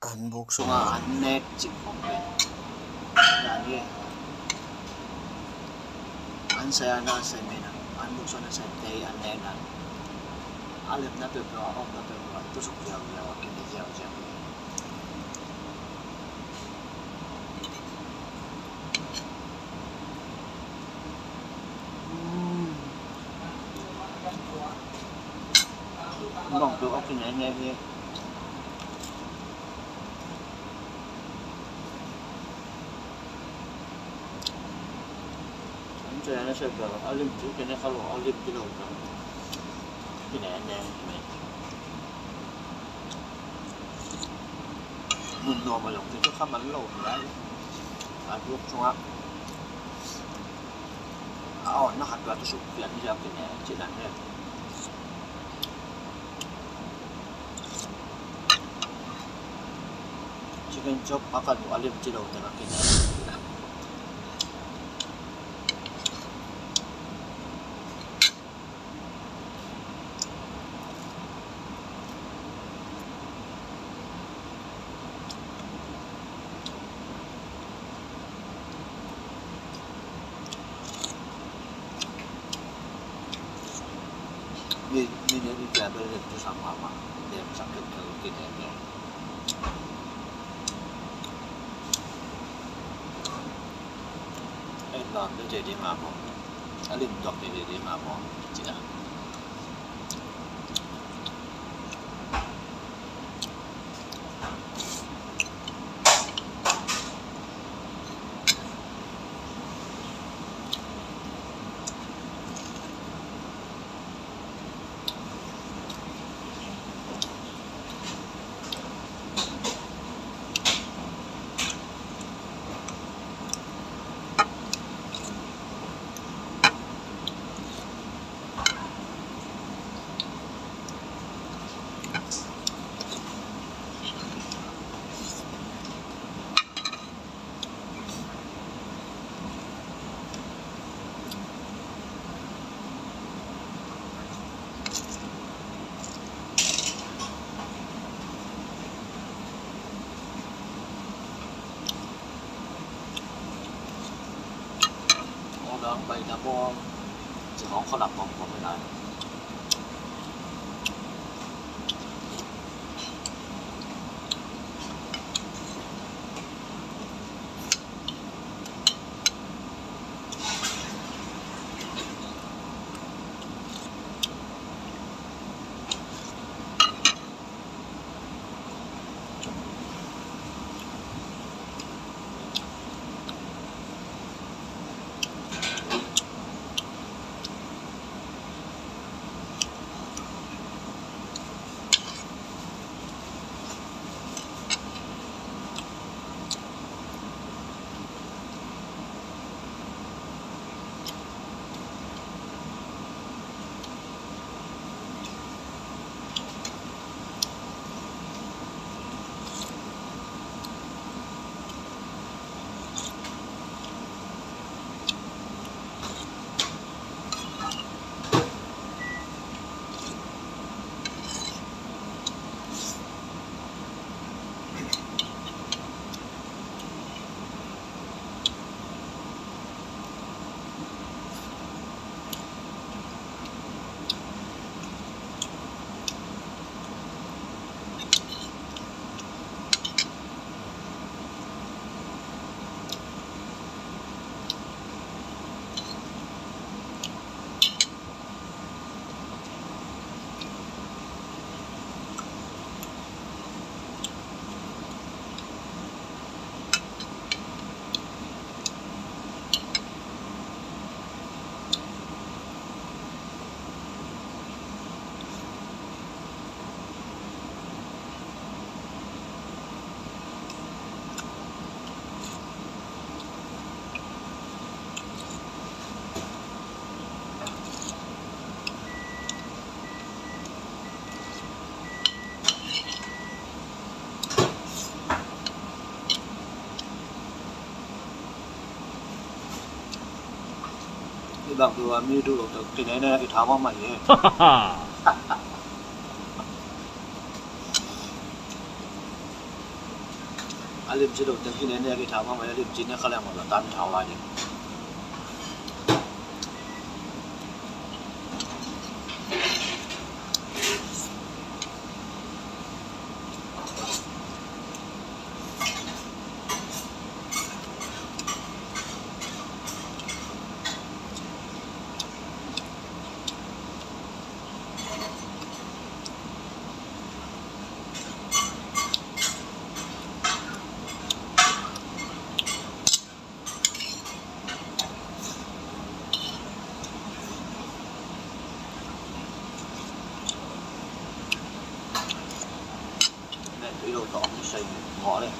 An bukso nga an net cikong ben. Yani an saya na sa mena. An bukso na sa day an nena. Alam na pero ako na pero tusok yaw yaw kini yaw yaw. Bang pero okay na niya. Saya na sa pero alim tu kini kalau alim kilo ka. Kini ane. Mun normal lang dito ka man low dai. An bukso nga. Nakatwa tusok yan siya kini chinan niya. Chicken chop akan alim kilo na kini. Minyan i-gather dito sa mama. Hindi ang sakit ka kinendo. Ay, lang na jadi mamo. Alindok ni jadi mamo. Sina. Ang bay na mo, si Hong Kong lapong mo na. Ibang dua mi dulu tu kini ni itama mai. alim silo tengki nene lagi thama mai alim jinnya khala mo la tan thawa ni cái đồ tỏ nó xay ngõ đây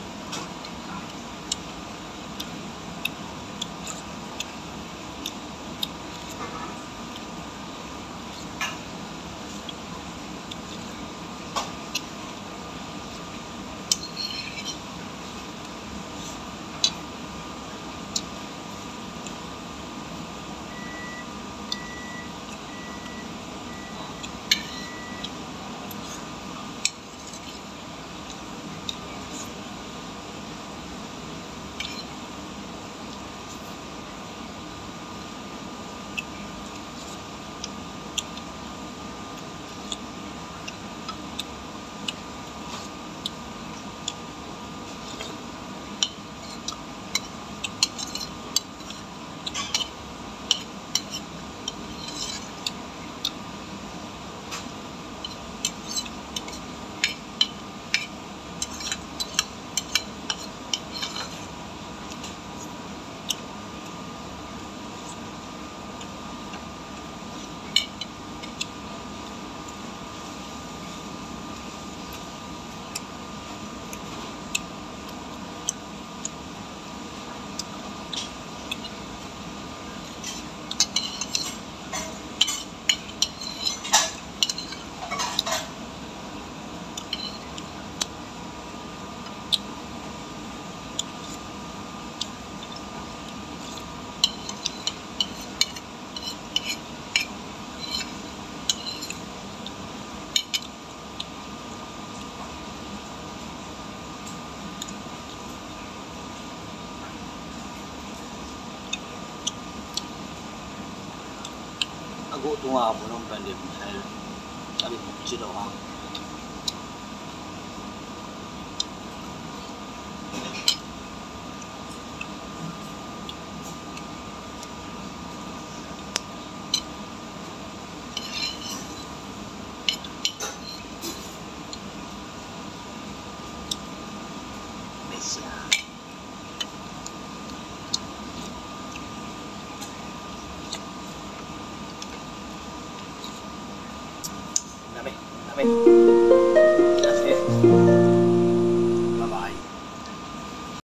aku tunga mo nung pandip ay sabi mo sino ha Mesya Nami